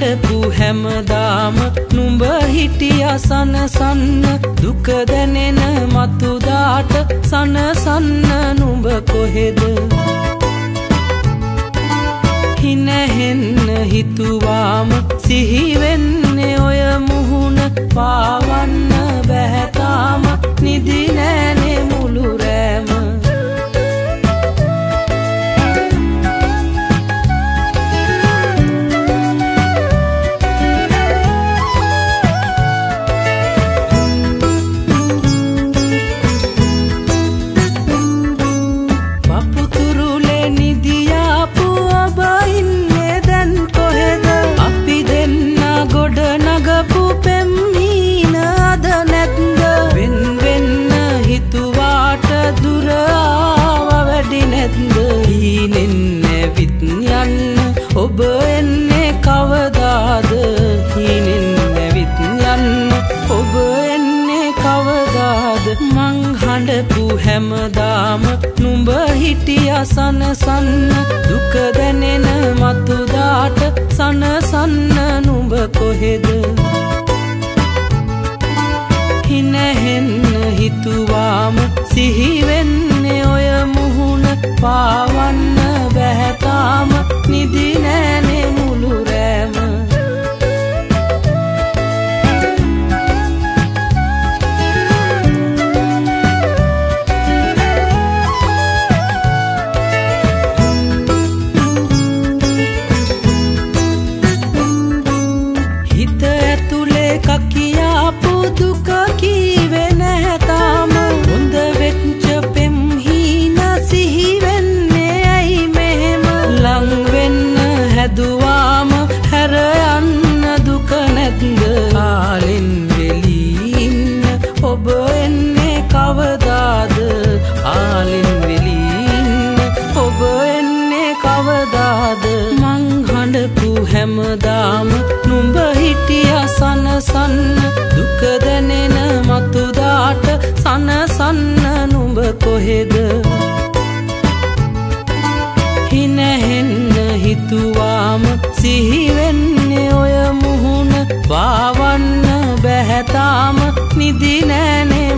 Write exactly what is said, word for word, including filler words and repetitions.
හඬපු හැමදාම නුඹ හිටියා සනසන්න දුක දැනෙන මතුදාට සනසන්න නුඹ කොහෙද හිනහෙන්න හිතුවාම සිහි වෙන්නේ ඔය මුහුණ පාවන්න බැහැ තාම නිදි නෑනේ මුළු රෑම ඔබ එන්නේ කවදාද හිනෙන් නැවිත් යන්න ඔබ එන්නේ කවදාද මං හඬපු හැමදාම නුඹ හිටියා සනසන්න දුක දැනෙන මතුදාට සනසන්න නුඹ කොහෙද හිනහෙන්න හිතුවාම සිහි වෙන්නේ ඔය මුහුණ පාවන්න බැහැ තාම නිදි නෑනේ මුළු රෑම හිත ඇතුලේ කකියාපු දුක කීවේ නැහැ තාම හොඳ වෙච්ච පෙම් හීන සිහි වෙන්නේ ඇයි මෙහෙම ලං වෙන්න හැදුවාම හැර යන්න දුක නැද්ද ආලින් වෙලී ඉන්න ඔබ එන්නේ කවදාද ආලින් වෙලී ඉන්න ඔබ එන්නේ කවදාද මං හඬපු හැමදාම නුඹ හිටියා සනසන්න දුක දැනෙන මතුදාට සනසන්න නුඹ කොහෙද හිනහෙන්න හිතුවාම සිහි වෙන්නේ ඔය මුහුණ පාවන්න බැහැ තාම නිදි නෑනේ